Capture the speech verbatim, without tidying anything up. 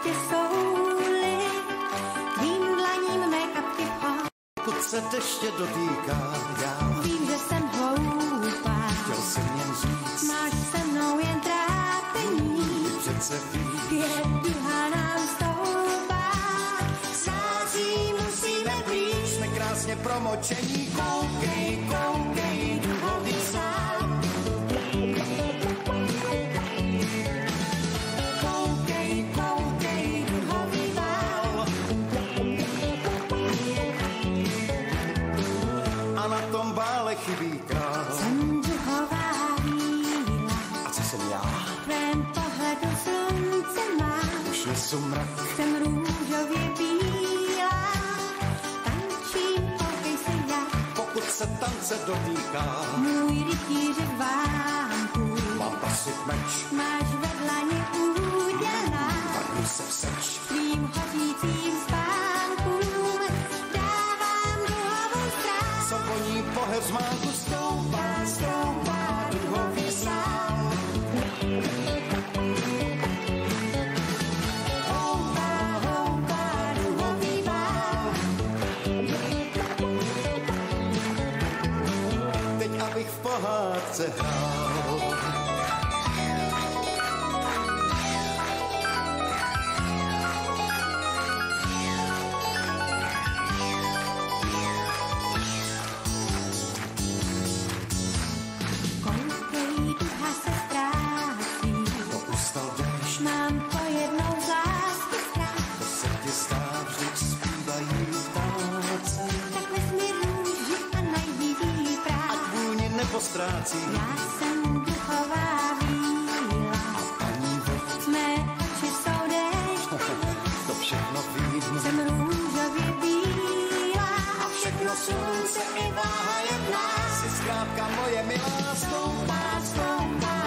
tě souli, tvým dlaním mé kapky vhod. Pokud se deště dotýká, já vím, že jsem hloupá. Chtěl jsem jen říct, máš se mnou jen trápení. Ty přece víš, je duha nám stoupá. Září musíme blíž. jsme krásně promočení. Koukej, koukej, duhový sám. Koukej, koukej, duhový vál. A na tom vále chybí král. Jsem duhová víla. A co jsem já? V tvém pohledu slunce mám. Už nesu mrak. Jsem růžově bílá. Tančím, koukej se jak. Pokud se tance dotýká, Můj rytířek vánků. mám pasit meč. Máš ve dlani údělá. Vrhni se v seč. Tvým hořícím spánkům dávám duhovou strán. Co voní poher z mánku stoupá, stoupá duhový sám. Houpá, houpá duhový vál. Teď abych v pohádce hrál. Koukej, duha se ztrácí. To ustal déšť, Mám pojednou z lásky strach. to se ti stá, vždyť zpívají ptáci. Tak vezmi růži a najdi prach. Ať vůni nepostrácí. Já jsem duhová víla. Paní vod, Mé oči jsou déšť. to všechno vím. Jsem růžově bílá. A všechno slunce i váha jedna. Jsi zkrátka moje milá, stoupá, stoupá